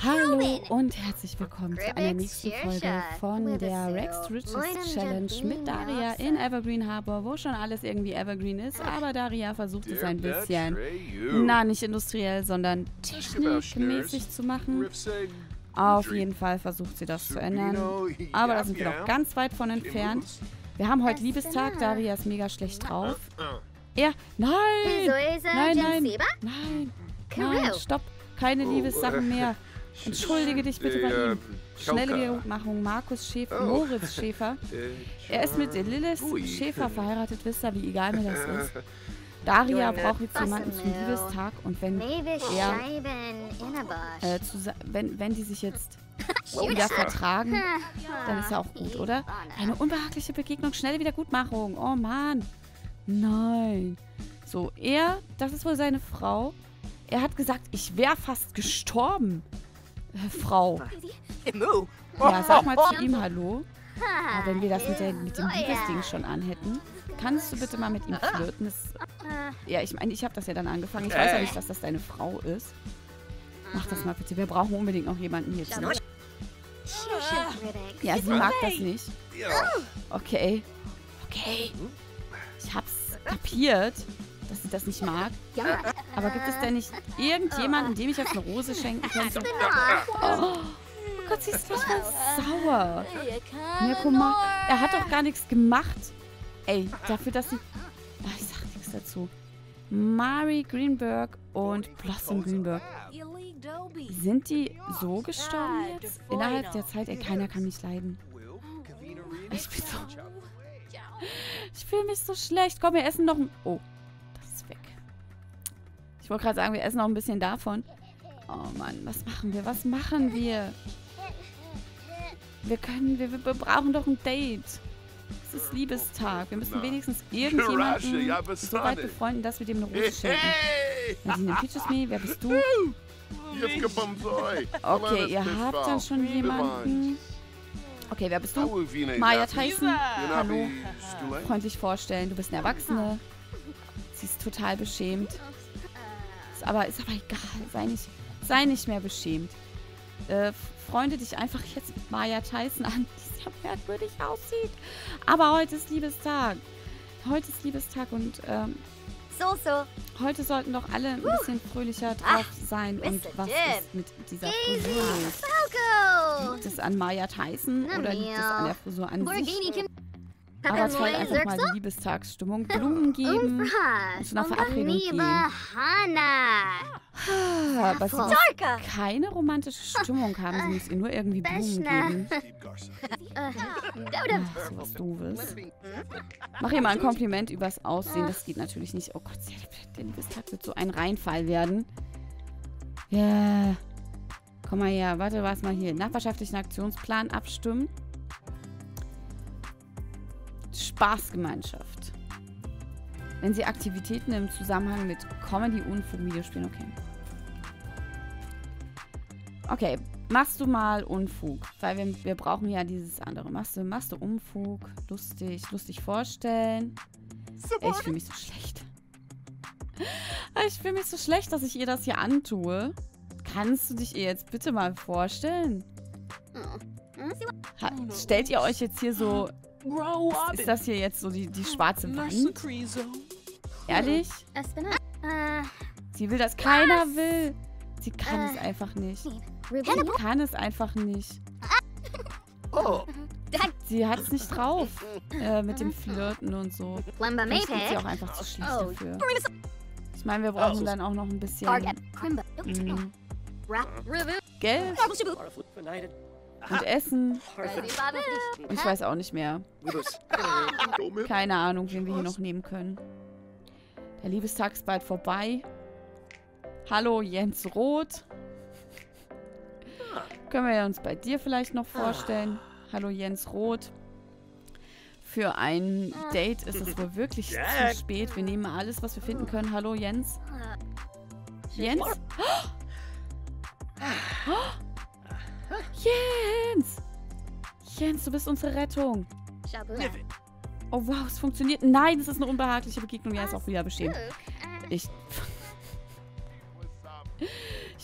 Hallo und herzlich willkommen zu einer nächsten Folge von der Rex Riches Challenge mit Daria in Evergreen Harbor, wo schon alles irgendwie Evergreen ist, aber Daria versucht es ein bisschen, nicht industriell, sondern technikmäßig zu machen. Auf jeden Fall versucht sie das zu ändern, aber da sind wir noch ganz weit von entfernt. Wir haben heute Liebestag, Daria ist mega schlecht drauf. Nein, stopp, keine Liebessachen mehr. Entschuldige dich bitte bei ihm. Schnelle Wiedergutmachung. Markus Schäfer, Moritz Schäfer. Er ist mit Lilith Schäfer verheiratet. Wisst ihr, wie egal mir das ist? Daria braucht jetzt jemanden zum Liebestag. Und wenn wenn die sich jetzt wieder vertragen, dann ist ja auch gut, oder? Eine unbehagliche Begegnung. Schnelle Wiedergutmachung. Oh Mann. Nein. So, das ist wohl seine Frau. Er hat gesagt, ich wäre fast gestorben. Frau. Ja, sag mal zu ihm Hallo. Aber wenn wir das mit dem Liebesding schon anhätten, kannst du bitte mal mit ihm flirten? Ja, ich meine, ich habe das ja dann angefangen. Ich weiß ja nicht, dass das deine Frau ist. Mach das mal bitte. Wir brauchen unbedingt noch jemanden hier. Ja, sie mag das nicht. Okay. Ich hab's kapiert, dass sie das nicht mag. Aber gibt es denn nicht irgendjemanden, dem ich jetzt eine Rose schenken könnte? Oh Gott, sie ist total sauer. Mirko, er hat doch gar nichts gemacht. Ey, dafür, dass sie... Ach, ich sag nichts dazu. Mari Greenberg und Blossom Greenberg. Sind die so gestorben jetzt? Innerhalb der Zeit? Ey, keiner kann mich leiden. Ich fühle mich so schlecht. Komm, wir essen noch ein... Oh, das ist weg. Ich wollte gerade sagen, wir essen noch ein bisschen davon. Oh Mann, was machen wir? Wir brauchen doch ein Date. Es ist Liebestag. Wir müssen wenigstens irgendjemanden so weit befreunden, dass wir dem eine Rose schenken. Nadine Peaches Me, wer bist du? Okay, ihr habt dann schon jemanden. Okay, wer bist du? Maya Tyson. Hallo. Freundlich vorstellen, du bist eine Erwachsene. Sie ist total beschämt. Ist aber egal. Sei nicht mehr beschämt. Freunde dich einfach jetzt mit Maya Tyson an, die sehr merkwürdig aussieht. Aber heute ist Liebestag. Und heute sollten doch alle ein bisschen fröhlicher drauf sein. Und was ist mit dieser Frisur? Liegt es an Maya Tyson oder liegt es an der Frisur an sich? Aber toll, einfach mal die Liebestagsstimmung. Blumen geben und zu einer Verabredung gehen. Aber sie muss keine romantische Stimmung haben. Sie muss ihr nur irgendwie Blumen geben. So was Doofes. Mach ihr mal ein Kompliment übers Aussehen. Das geht natürlich nicht. Oh Gott, der Liebestag wird so ein Reinfall werden. Ja. Komm mal her. Warte, was mal hier. Nachbarschaftlichen Aktionsplan abstimmen. Spaßgemeinschaft. Wenn sie Aktivitäten im Zusammenhang mit Comedy, Unfug, Videospielen, okay. Okay, machst du mal Unfug, weil wir brauchen ja dieses andere. Machst du Unfug, lustig vorstellen. Ey, ich fühle mich so schlecht. Ich fühle mich so schlecht, dass ich ihr das hier antue. Kannst du dich ihr jetzt bitte mal vorstellen? Stellt ihr euch jetzt hier so... Ist das hier jetzt so die schwarze Wand? Ehrlich? Sie will das. Keiner will. Sie kann es einfach nicht. Sie hat es nicht drauf. Mit dem Flirten und so. Vielleicht ist sie auch einfach zu schlecht dafür. Ich meine, wir brauchen dann auch noch ein bisschen Geld. Und Essen. Ich weiß auch nicht mehr. Keine Ahnung, wen wir hier noch nehmen können. Der Liebestag ist bald vorbei. Hallo, Jens Roth. Können wir uns bei dir vielleicht noch vorstellen. Hallo, Jens Roth. Für ein Date ist es wohl wirklich zu spät. Wir nehmen alles, was wir finden können. Hallo, Jens. Jens? Jens, du bist unsere Rettung. Oh wow, es funktioniert. Nein, es ist eine unbehagliche Begegnung. Ja, ist auch wieder beschämt. Ich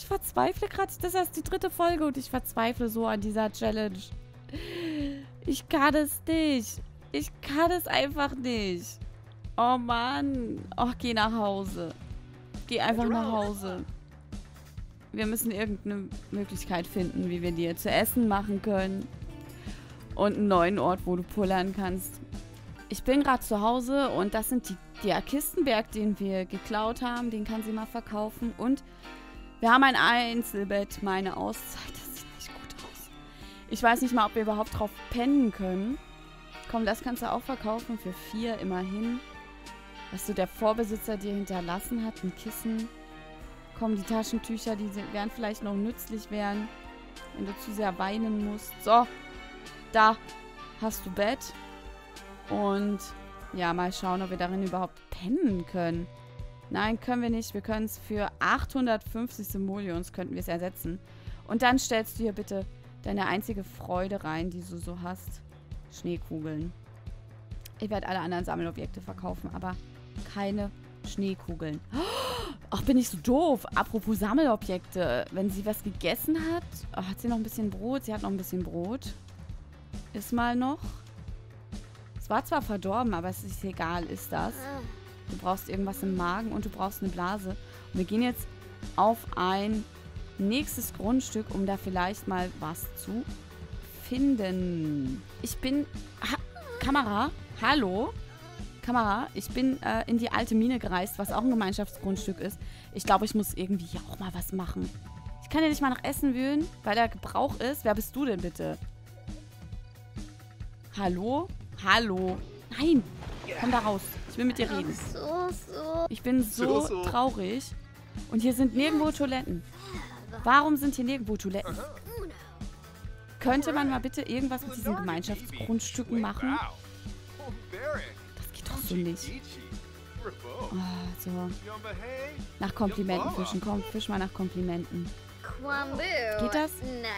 verzweifle gerade. Das ist erst die 3. Folge und ich verzweifle so an dieser Challenge. Ich kann es nicht. Ich kann es einfach nicht. Oh Mann. Och, geh nach Hause. Geh einfach nach Hause. Wir müssen irgendeine Möglichkeit finden, wie wir dir zu essen machen können. Und einen neuen Ort, wo du pullern kannst. Ich bin gerade zu Hause und das sind der Kistenberg, den wir geklaut haben. Den kann sie mal verkaufen. Und wir haben ein Einzelbett, meine Auszeit. Das sieht nicht gut aus. Ich weiß nicht mal, ob wir überhaupt drauf pennen können. Komm, das kannst du auch verkaufen für 4 immerhin. Was so der Vorbesitzer dir hinterlassen hat. Ein Kissen. Komm, die Taschentücher, die werden vielleicht noch nützlich werden, wenn du zu sehr weinen musst. So, da hast du Bett. Und ja, mal schauen, ob wir darin überhaupt pennen können. Nein, können wir nicht. Wir können es für 850 Simoleons könnten wir es ersetzen. Und dann stellst du hier bitte deine einzige Freude rein, die du so hast. Schneekugeln. Ich werde alle anderen Sammelobjekte verkaufen, aber keine Schneekugeln. Ach, bin ich so doof. Apropos Sammelobjekte. Wenn sie was gegessen hat, hat sie noch ein bisschen Brot. Sie hat noch ein bisschen Brot. Ist mal noch. Es war zwar verdorben, aber es ist egal, ist das. Du brauchst irgendwas im Magen und du brauchst eine Blase. Und wir gehen jetzt auf ein nächstes Grundstück, um da vielleicht mal was zu finden. Ich bin... Kamera? Hallo? Kamera, ich bin in die alte Mine gereist, was auch ein Gemeinschaftsgrundstück ist. Ich glaube, ich muss irgendwie hier auch mal was machen. Ich kann ja nicht mal nach Essen wühlen, weil da Gebrauch ist. Wer bist du denn bitte? Hallo? Hallo? Nein! Komm da raus. Ich will mit dir reden. Ich bin so traurig. Und hier sind nirgendwo Toiletten. Warum sind hier nirgendwo Toiletten? Könnte man mal bitte irgendwas mit diesen Gemeinschaftsgrundstücken machen? Das geht doch so nicht. Oh, so. Nach Komplimenten fischen. Komm, fisch mal nach Komplimenten. Geht das?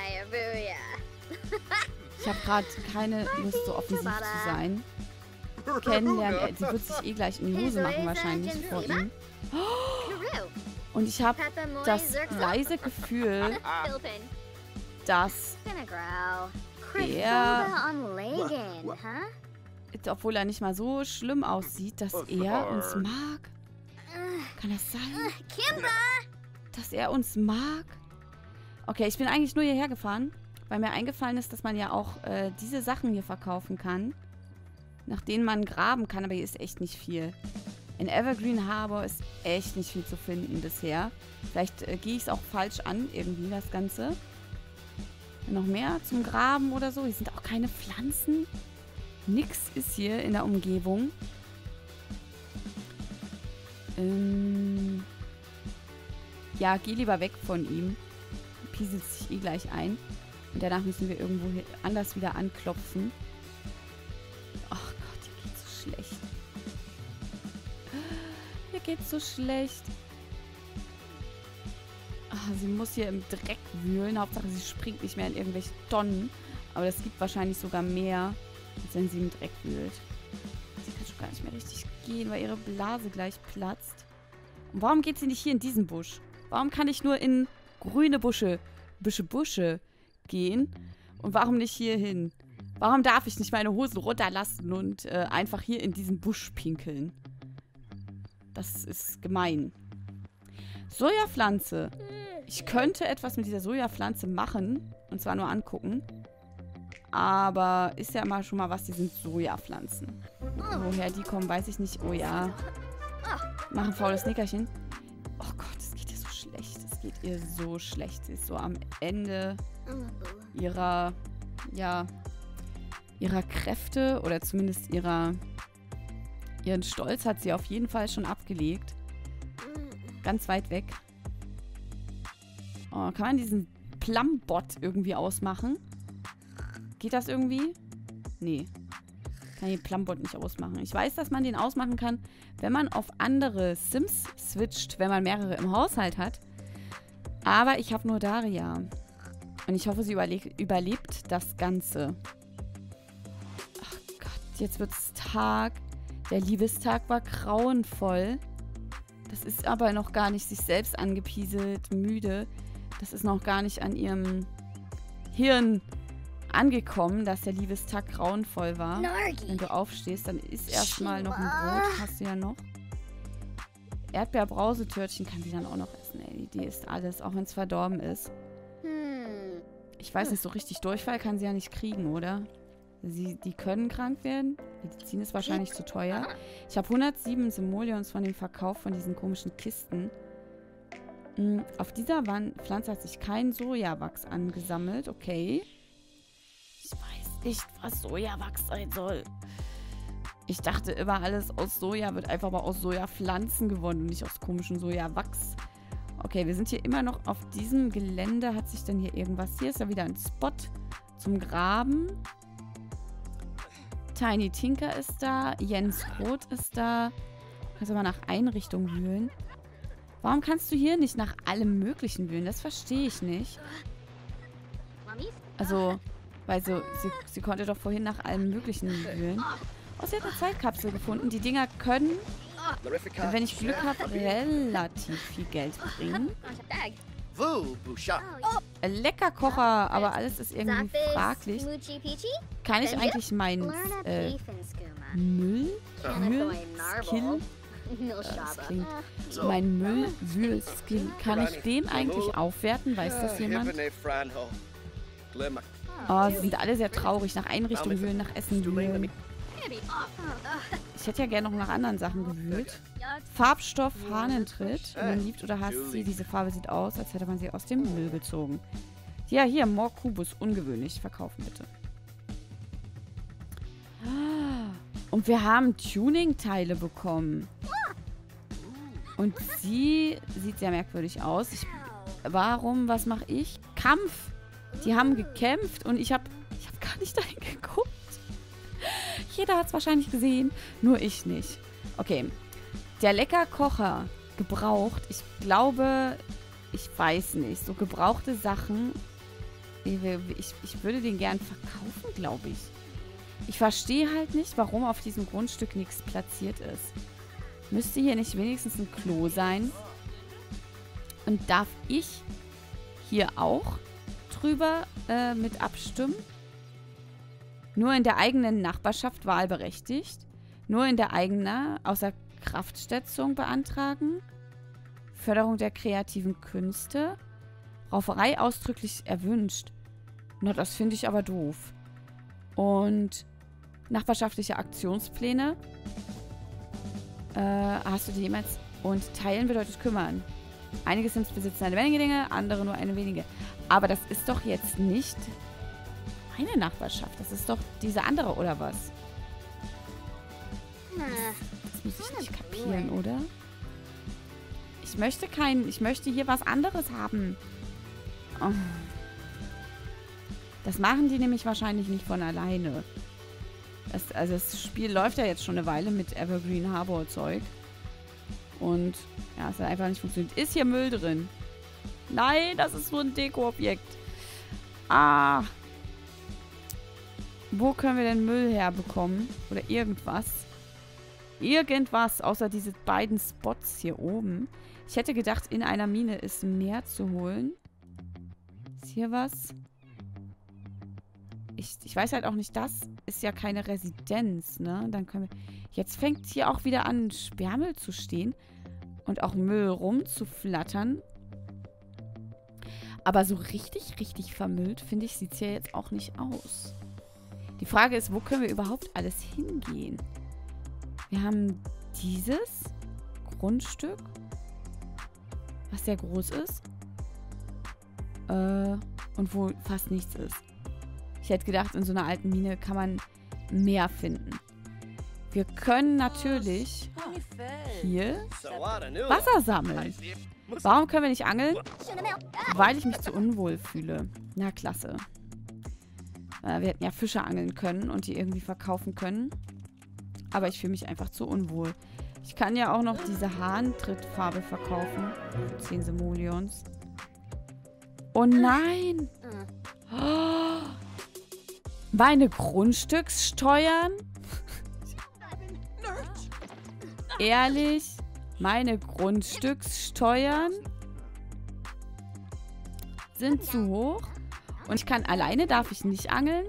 Ich habe gerade keine Lust, so offensiv zu sein. Kennenlernen. Sie wird sich eh gleich in die Hose machen, wahrscheinlich, vor ihm. Und ich habe das leise Gefühl, dass er, obwohl er nicht mal so schlimm aussieht, dass er uns mag. Kann das sein? Dass er uns mag? Okay, ich bin eigentlich nur hierher gefahren, weil mir eingefallen ist, dass man ja auch diese Sachen hier verkaufen kann, nach denen man graben kann, aber hier ist echt nicht viel. In Evergreen Harbor ist echt nicht viel zu finden bisher. Vielleicht gehe ich es auch falsch an, irgendwie, das Ganze. Noch mehr zum Graben oder so. Hier sind auch keine Pflanzen. Nix ist hier in der Umgebung. Ja, geh lieber weg von ihm. Pieselt sich eh gleich ein. Und danach müssen wir irgendwo anders wieder anklopfen. Ach Gott, hier geht's so schlecht. Hier geht's so schlecht. Ach, sie muss hier im Dreck wühlen. Hauptsache, sie springt nicht mehr in irgendwelche Tonnen. Aber das gibt wahrscheinlich sogar mehr, als wenn sie im Dreck wühlt. Sie kann schon gar nicht mehr richtig gehen, weil ihre Blase gleich platzt. Und warum geht sie nicht hier in diesen Busch? Warum kann ich nur in grüne Busche gehen? Und warum nicht hier hin? Warum darf ich nicht meine Hosen runterlassen und einfach hier in diesen Busch pinkeln? Das ist gemein. Sojapflanze. Ich könnte etwas mit dieser Sojapflanze machen. Und zwar nur angucken. Aber ist ja immer schon mal was, die sind Sojapflanzen. Woher die kommen, weiß ich nicht. Oh ja. Mach ein faules Nickerchen. Oh Gott, es geht ihr so schlecht. Es geht ihr so schlecht. Sie ist so am Ende ihrer, ja, ihrer Kräfte oder zumindest ihren Stolz hat sie auf jeden Fall schon abgelegt. Ganz weit weg. Oh, kann man diesen Plum-Bot irgendwie ausmachen? Geht das irgendwie? Nee. Kann den Plum-Bot nicht ausmachen. Ich weiß, dass man den ausmachen kann, wenn man auf andere Sims switcht, wenn man mehrere im Haushalt hat. Aber ich habe nur Daria. Und ich hoffe, sie überlebt das Ganze. Ach Gott, jetzt wird's Tag. Der Liebestag war grauenvoll. Das ist aber noch gar nicht sich selbst angepieselt, müde. Das ist noch gar nicht an ihrem Hirn angekommen, dass der Liebestag grauenvoll war. Wenn du aufstehst, dann isst erstmal noch ein Brot. Hast du ja noch. Erdbeerbrausetörtchen kann sie dann auch noch essen. Ey, die isst alles, auch wenn es verdorben ist. Ich weiß nicht, so richtig Durchfall kann sie ja nicht kriegen, oder? Die können krank werden. Medizin ist wahrscheinlich zu teuer. Ich habe 107 Simoleons von dem Verkauf von diesen komischen Kisten. Auf dieser Pflanze hat sich kein Sojawachs angesammelt. Okay. Ich weiß nicht, was Sojawachs sein soll. Ich dachte immer, alles aus Soja wird einfach mal aus Sojapflanzen gewonnen und nicht aus komischem Sojawachs. Okay, wir sind hier immer noch auf diesem Gelände. Hat sich denn hier irgendwas... Hier ist ja wieder ein Spot zum Graben. Tiny Tinker ist da. Jens Roth ist da. Kannst aber nach Einrichtung wühlen. Warum kannst du hier nicht nach allem Möglichen wühlen? Das verstehe ich nicht. Also, weil so, sie konnte doch vorhin nach allem Möglichen wühlen. Oh, sie hat eine Zeitkapsel gefunden. Die Dinger können, wenn ich Glück habe, relativ viel Geld bringen. Lecker Kocher, aber alles ist irgendwie fraglich. Kann ich eigentlich meinen Müll-Skill... Das klingt... Mein Müll-Wühl-Skill. Kann ich den eigentlich aufwerten? Weiß das jemand? Oh, sie sind alle sehr traurig. Nach Einrichtung wühlen, nach Essen wühlen. Ich hätte ja gerne noch nach anderen Sachen gewühlt. Farbstoff Hahnentritt. Man liebt oder hasst sie. Diese Farbe sieht aus, als hätte man sie aus dem Müll gezogen. Ja, hier, More Kubus. Ungewöhnlich. Verkaufen bitte. Und wir haben Tuning-Teile bekommen. Und sie sieht sehr merkwürdig aus. Warum? Was mache ich? Kampf. Die haben gekämpft und ich hab gar nicht dahin geguckt. Jeder hat es wahrscheinlich gesehen, nur ich nicht. Okay. Der Lecker-Kocher. Gebraucht. Ich glaube, ich weiß nicht. So gebrauchte Sachen. Ich würde den gern verkaufen, glaube ich. Ich verstehe halt nicht, warum auf diesem Grundstück nichts platziert ist. Müsste hier nicht wenigstens ein Klo sein? Und darf ich hier auch drüber mit abstimmen? Nur in der eigenen Nachbarschaft wahlberechtigt. Nur in der eigenen Außerkraftsetzung beantragen. Förderung der kreativen Künste. Rauferei ausdrücklich erwünscht. Na, das finde ich aber doof. Und nachbarschaftliche Aktionspläne. Hast du die jemals? Und teilen bedeutet kümmern. Einige Sims besitzen eine Menge Dinge, andere nur eine wenige. Aber das ist doch jetzt nicht meine Nachbarschaft. Das ist doch diese andere, oder was? Das muss ich nicht kapieren, oder? Ich möchte hier was anderes haben. Oh. Das machen die nämlich wahrscheinlich nicht von alleine. Also das Spiel läuft ja jetzt schon eine Weile mit Evergreen Harbor Zeug. Und ja, es hat einfach nicht funktioniert. Ist hier Müll drin? Nein, das ist nur ein Dekoobjekt. Ah. Wo können wir denn Müll herbekommen? Oder irgendwas? Irgendwas, außer diese beiden Spots hier oben. Ich hätte gedacht, in einer Mine ist mehr zu holen. Ist hier was? Ich weiß halt auch nicht, das ist ja keine Residenz, ne? Dann können wir... Jetzt fängt hier auch wieder an, Sperrmüll zu stehen. Und auch Müll rumzuflattern. Aber so richtig, richtig vermüllt, finde ich, sieht es ja jetzt auch nicht aus. Die Frage ist, wo können wir überhaupt alles hingehen? Wir haben dieses Grundstück, was sehr groß ist. Und wo fast nichts ist. Ich hätte gedacht, in so einer alten Mine kann man mehr finden. Wir können natürlich hier Wasser sammeln. Warum können wir nicht angeln? Weil ich mich zu unwohl fühle. Na, klasse. Wir hätten ja Fische angeln können und die irgendwie verkaufen können. Aber ich fühle mich einfach zu unwohl. Ich kann ja auch noch diese Hahntrittfarbe verkaufen. Für 10 Simoleons. Oh nein! Oh. Meine Grundstückssteuern? Ehrlich? Meine Grundstückssteuern? sind zu hoch. Und ich kann alleine, darf ich nicht angeln.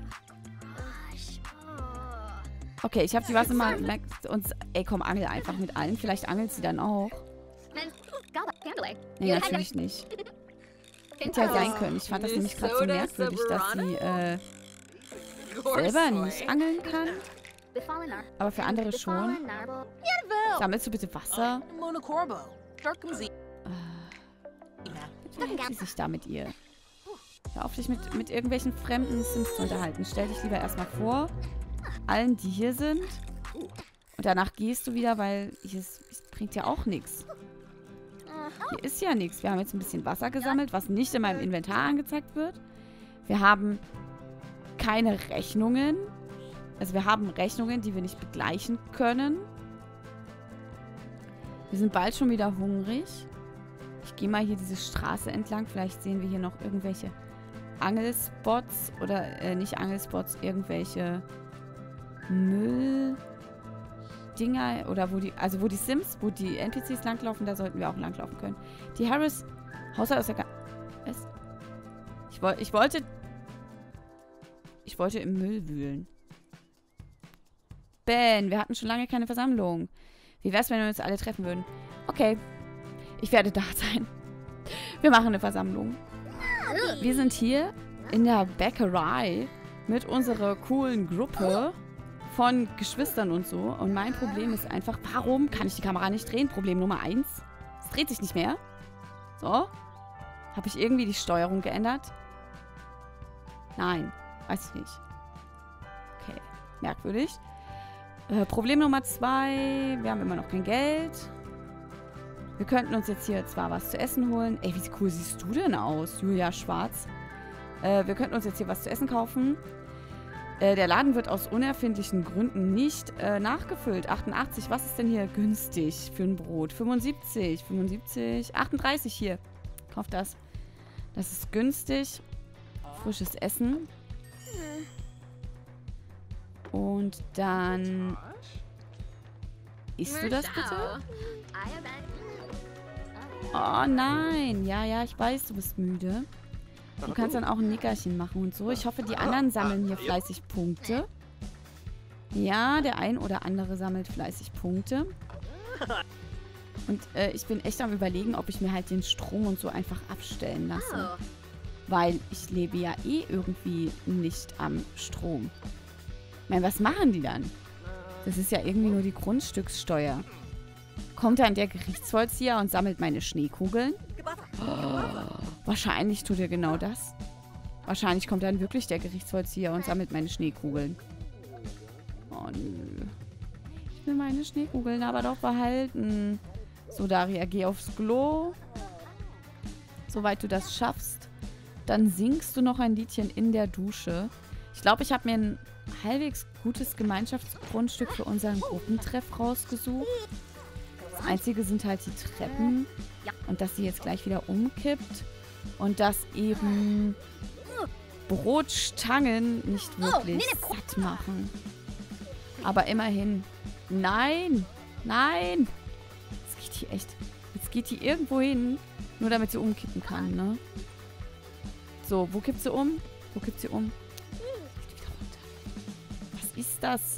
Okay, ich habe die Wasser mal... Ey, komm, angel einfach mit allen. Vielleicht angelt sie dann auch. Nee, natürlich nicht. Hätte ja sein können. Ich fand das nämlich gerade so merkwürdig, dass sie selber nicht angeln kann. Aber für andere schon. Sammelst du bitte Wasser? Wie sich da mit ihr? Hör auf, dich mit irgendwelchen fremden Sims zu unterhalten. Stell dich lieber erstmal vor, allen, die hier sind. Und danach gehst du wieder, weil es bringt ja auch nichts. Hier ist ja nichts. Wir haben jetzt ein bisschen Wasser gesammelt, was nicht in meinem Inventar angezeigt wird. Wir haben keine Rechnungen. Also wir haben Rechnungen, die wir nicht begleichen können. Wir sind bald schon wieder hungrig. Ich gehe mal hier diese Straße entlang. Vielleicht sehen wir hier noch irgendwelche Angelspots. Oder nicht Angelspots, irgendwelche Mülldinger. Oder wo die Sims, wo die NPCs langlaufen, da sollten wir auch langlaufen können. Die Harris Haushalt aus der... Was? Ich wollte im Müll wühlen. Ben, wir hatten schon lange keine Versammlung. Wie wär's, wenn wir uns alle treffen würden? Okay. Ich werde da sein. Wir machen eine Versammlung. Wir sind hier in der Bäckerei mit unserer coolen Gruppe von Geschwistern und so. Und mein Problem ist einfach, warum kann ich die Kamera nicht drehen? Problem Nummer 1. Es dreht sich nicht mehr. So. Habe ich irgendwie die Steuerung geändert? Nein. Weiß ich nicht. Okay. Merkwürdig. Problem Nummer 2. Wir haben immer noch kein Geld. Wir könnten uns jetzt hier zwar was zu essen holen. Ey, wie cool siehst du denn aus, Julia Schwarz? Wir könnten uns jetzt hier was zu essen kaufen. Der Laden wird aus unerfindlichen Gründen nicht nachgefüllt. 88, was ist denn hier günstig für ein Brot? 75, 38 hier. Kauf das. Das ist günstig. Frisches Essen. Und dann... Isst du das bitte? Oh nein. Ja, ich weiß, du bist müde. Du kannst dann auch ein Nickerchen machen und so. Ich hoffe, die anderen sammeln hier fleißig Punkte. Ja, der ein oder andere sammelt fleißig Punkte. Und ich bin echt am Überlegen, ob ich mir halt den Strom und so einfach abstellen lasse. Weil ich lebe ja eh irgendwie nicht am Strom. Ich meine, was machen die dann? Das ist ja irgendwie nur die Grundstückssteuer. Kommt dann der Gerichtsvollzieher und sammelt meine Schneekugeln? Oh, wahrscheinlich tut er genau das. Wahrscheinlich kommt dann wirklich der Gerichtsvollzieher und sammelt meine Schneekugeln. Oh nö. Ich will meine Schneekugeln aber doch behalten. So, Daria, geh aufs Klo. Soweit du das schaffst. Dann singst du noch ein Liedchen in der Dusche. Ich glaube, ich habe mir ein halbwegs gutes Gemeinschaftsgrundstück für unseren Gruppentreff rausgesucht. Das Einzige sind halt die Treppen. Und dass sie jetzt gleich wieder umkippt. Und dass eben Brotstangen nicht wirklich satt machen. Aber immerhin. Nein! Nein! Jetzt geht die echt... Jetzt geht die irgendwo hin, nur damit sie umkippen kann, ne? So, wo kippt sie um? Wo kippt sie um? Wieder runter. Was ist das?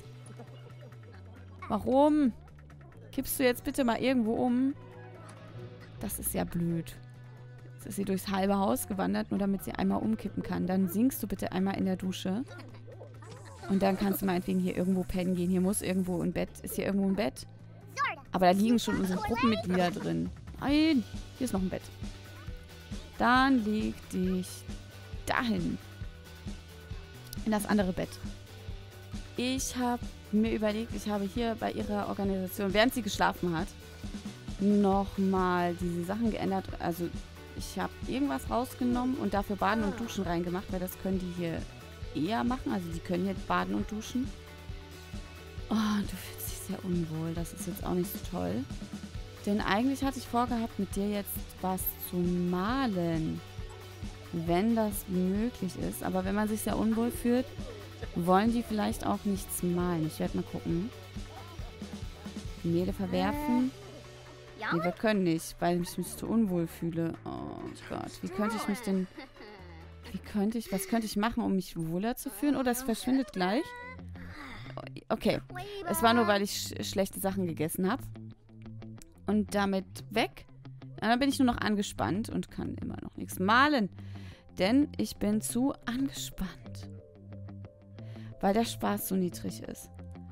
Warum? Kippst du jetzt bitte mal irgendwo um? Das ist ja blöd. Jetzt ist sie durchs halbe Haus gewandert, nur damit sie einmal umkippen kann. Dann singst du bitte einmal in der Dusche. Und dann kannst du meinetwegen hier irgendwo pennen gehen. Hier muss irgendwo ein Bett. Ist hier irgendwo ein Bett? Aber da liegen schon unsere Gruppenmitglieder drin. Nein, hier ist noch ein Bett. Dann leg dich dahin. In das andere Bett. Ich habe mir überlegt, ich habe hier bei ihrer Organisation, während sie geschlafen hat, nochmal diese Sachen geändert. Also ich habe irgendwas rausgenommen und dafür Baden und Duschen reingemacht, weil das können die hier eher machen. Also die können hier baden und duschen. Oh, du fühlst dich sehr unwohl. Das ist jetzt auch nicht so toll. Denn eigentlich hatte ich vorgehabt, mit dir jetzt was zu malen. Wenn das möglich ist. Aber wenn man sich sehr unwohl fühlt, wollen die vielleicht auch nichts malen. Ich werde mal gucken. Gemälde verwerfen. Nee, wir können nicht, weil ich mich so unwohl fühle. Oh Gott, wie könnte ich mich denn... was könnte ich machen, um mich wohler zu fühlen? Oh, das verschwindet gleich. Okay, es war nur, weil ich schlechte Sachen gegessen habe. Und damit weg. Und dann bin ich nur noch angespannt und kann immer noch nichts malen. Denn ich bin zu angespannt. Weil der Spaß so niedrig ist.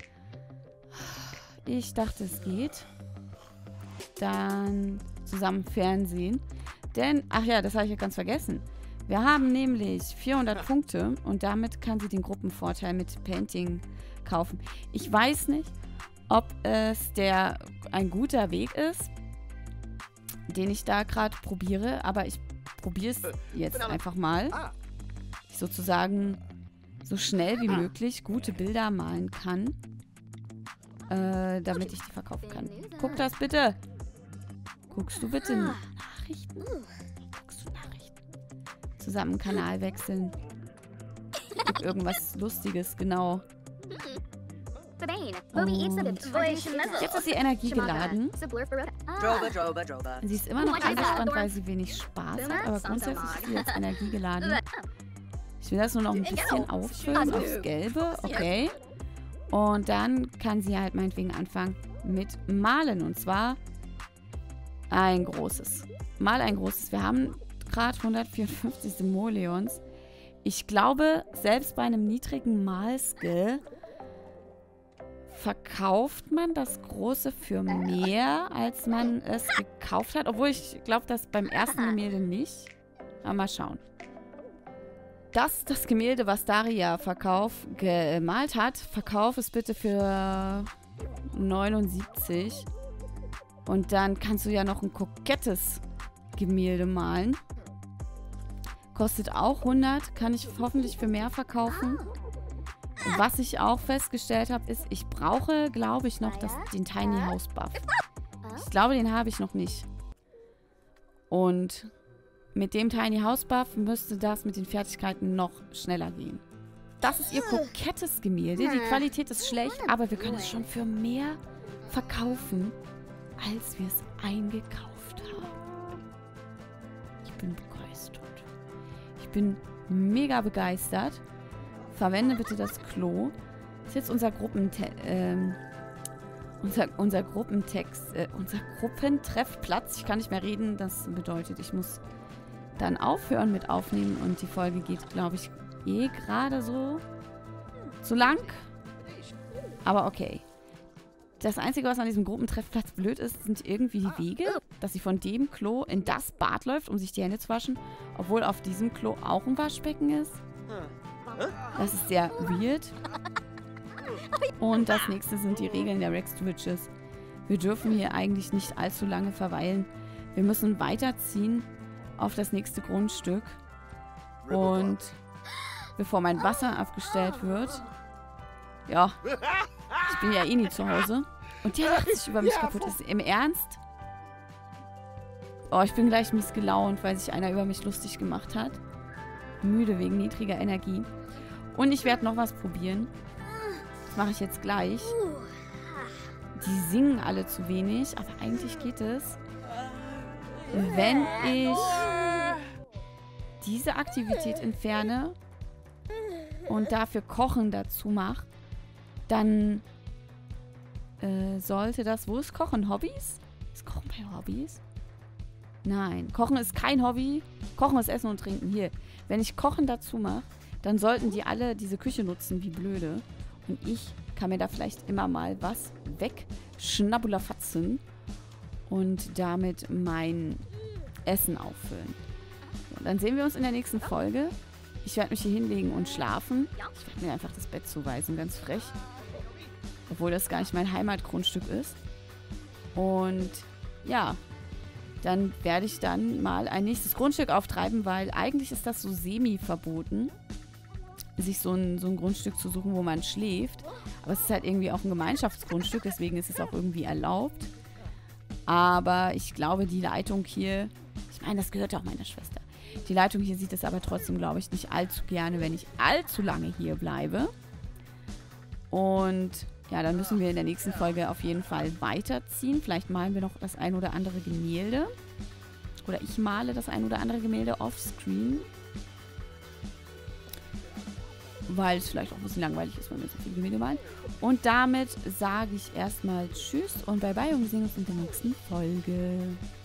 Ich dachte, es geht. Dann zusammen Fernsehen. Denn, ach ja, das habe ich ja ganz vergessen. Wir haben nämlich 400 Punkte und damit kann sie den Gruppenvorteil mit Painting kaufen. Ich weiß nicht, ob es ein guter Weg ist, den ich da gerade probiere, aber ich probiere es jetzt einfach mal. Ich sozusagen so schnell wie möglich gute Bilder malen kann, damit ich die verkaufen kann. Guck das bitte. Guckst du bitte Nachrichten? Guckst du Nachrichten? Zusammen Kanal wechseln. Guck irgendwas Lustiges, genau. Und jetzt ist die Energie geladen. Sie ist immer noch angespannt, weil sie wenig Spaß hat, aber grundsätzlich ist sie jetzt Energie geladen. Ich will das nur noch ein bisschen auffüllen aufs Gelbe, okay. Und dann kann sie halt meinetwegen anfangen mit Malen. Und zwar ein großes. Mal ein großes. Wir haben gerade 154 Simoleons. Ich glaube, selbst bei einem niedrigen Malskill verkauft man das Große für mehr, als man es gekauft hat. Obwohl ich glaube, das beim ersten Gemälde nicht. Aber mal schauen. Das Gemälde, was Daria gemalt hat, verkauf es bitte für 79. Und dann kannst du ja noch ein kokettes Gemälde malen. Kostet auch 100. Kann ich hoffentlich für mehr verkaufen. Was ich auch festgestellt habe, ist, ich brauche, glaube ich, noch den Tiny House Buff. Ich glaube, den habe ich noch nicht. Und mit dem Tiny House Buff müsste das mit den Fertigkeiten noch schneller gehen. Das ist ihr kokettes Gemälde. Die Qualität ist schlecht, aber wir können es schon für mehr verkaufen, als wir es eingekauft haben. Ich bin begeistert. Ich bin mega begeistert. Verwende bitte das Klo. Das ist jetzt unser unser Gruppentreffplatz. Ich kann nicht mehr reden. Das bedeutet, ich muss dann aufhören mit Aufnehmen. Und die Folge geht, glaube ich, gerade so zu lang. Aber okay. Das Einzige, was an diesem Gruppentreffplatz blöd ist, sind irgendwie die Wege, dass sie von dem Klo in das Bad läuft, um sich die Hände zu waschen, obwohl auf diesem Klo auch ein Waschbecken ist. Das ist sehr weird. Und das nächste sind die Regeln der Rex Twitches. Wir dürfen hier eigentlich nicht allzu lange verweilen. Wir müssen weiterziehen auf das nächste Grundstück. Und bevor mein Wasser abgestellt wird, ja, ich bin ja eh nie zu Hause. Und der lacht sich über mich kaputt. Ist im Ernst? Oh, ich bin gleich mies gelaunt, weil sich einer über mich lustig gemacht hat. Müde wegen niedriger Energie. Und ich werde noch was probieren. Das mache ich jetzt gleich. Die singen alle zu wenig, aber eigentlich geht es. Wenn ich diese Aktivität entferne und dafür Kochen dazu mache, dann sollte das... Wo ist Kochen? Hobbys? Ist Kochen bei Hobbys? Nein, Kochen ist kein Hobby. Kochen ist Essen und Trinken. Hier, wenn ich Kochen dazu mache, dann sollten die alle diese Küche nutzen wie blöde. Und ich kann mir da vielleicht immer mal was wegschnabbulafatzen und damit mein Essen auffüllen. So, dann sehen wir uns in der nächsten Folge. Ich werde mich hier hinlegen und schlafen. Ich werde mir einfach das Bett zuweisen, ganz frech. Obwohl das gar nicht mein Heimatgrundstück ist. Und ja, dann werde ich dann mal ein nächstes Grundstück auftreiben, weil eigentlich ist das so semi-verboten, sich so ein Grundstück zu suchen, wo man schläft. Aber es ist halt irgendwie auch ein Gemeinschaftsgrundstück, deswegen ist es auch irgendwie erlaubt. Aber ich glaube, die Leitung hier, ich meine, das gehört ja auch meiner Schwester. Die Leitung hier sieht es aber trotzdem, glaube ich, nicht allzu gerne, wenn ich allzu lange hier bleibe. Und Ja, dann müssen wir in der nächsten Folge auf jeden Fall weiterziehen. Vielleicht malen wir noch das ein oder andere Gemälde. Oder ich male das ein oder andere Gemälde offscreen. Weil es vielleicht auch ein bisschen langweilig ist, wenn wir so viele Gemälde malen. Und damit sage ich erstmal Tschüss und Bye-bye und wir sehen uns in der nächsten Folge.